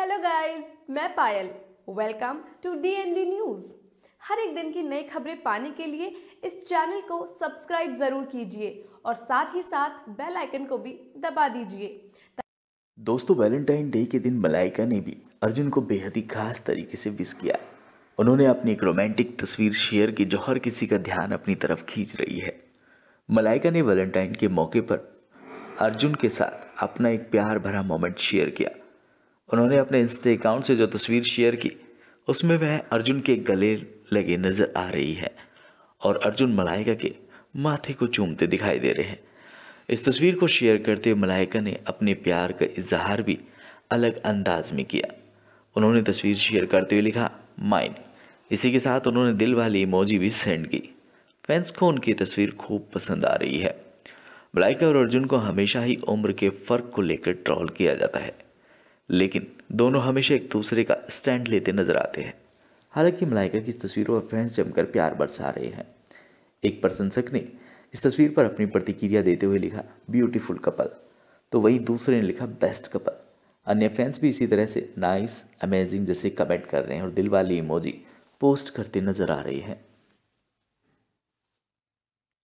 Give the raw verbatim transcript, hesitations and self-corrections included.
Hello guys, मैं Payal. Welcome to D N D news. हर एक दिन की नई खबरें पाने के लिए इस चैनल को सब्सक्राइब जरूर कीजिए और साथ ही साथ बेल आइकन को भी दबा दीजिए। दोस्तों, वैलेंटाइन डे के दिन मलाइका ने भी अर्जुन को बेहद ही खास तरीके से विश किया। उन्होंने अपनी एक रोमांटिक तस्वीर शेयर की जो हर किसी का ध्यान अपनी तरफ खींच रही है। मलाइका ने वैलेंटाइन के मौके पर अर्जुन के साथ अपना एक प्यार भरा मोमेंट शेयर किया। उन्होंने अपने इंस्टा अकाउंट से जो तस्वीर शेयर की उसमें वह अर्जुन के गले लगे नजर आ रही है और अर्जुन मलाइका के माथे को चूमते दिखाई दे रहे हैं। इस तस्वीर को शेयर करते हुए मलाइका ने अपने प्यार का इजहार भी अलग अंदाज में किया। उन्होंने तस्वीर शेयर करते हुए लिखा माइन। इसी के साथ उन्होंने दिल वाली इमोजी भी सेंड की। फैंस को उनकी तस्वीर खूब पसंद आ रही है। मलाइका और अर्जुन को हमेशा ही उम्र के फर्क को लेकर ट्रोल किया जाता है, लेकिन दोनों हमेशा एक दूसरे का स्टैंड लेते नजर आते हैं। हालांकि मलाइका की इस तस्वीरों पर फैंस जमकर प्यार बरसा रहे हैं। एक प्रशंसक ने इस तस्वीर पर अपनी प्रतिक्रिया देते हुए लिखा ब्यूटीफुल कपल, तो वहीं दूसरे ने लिखा बेस्ट कपल। अन्य फैंस भी इसी तरह से नाइस, अमेजिंग जैसे कमेंट कर रहे हैं और दिल वाली इमोजी पोस्ट करते नजर आ रहे हैं।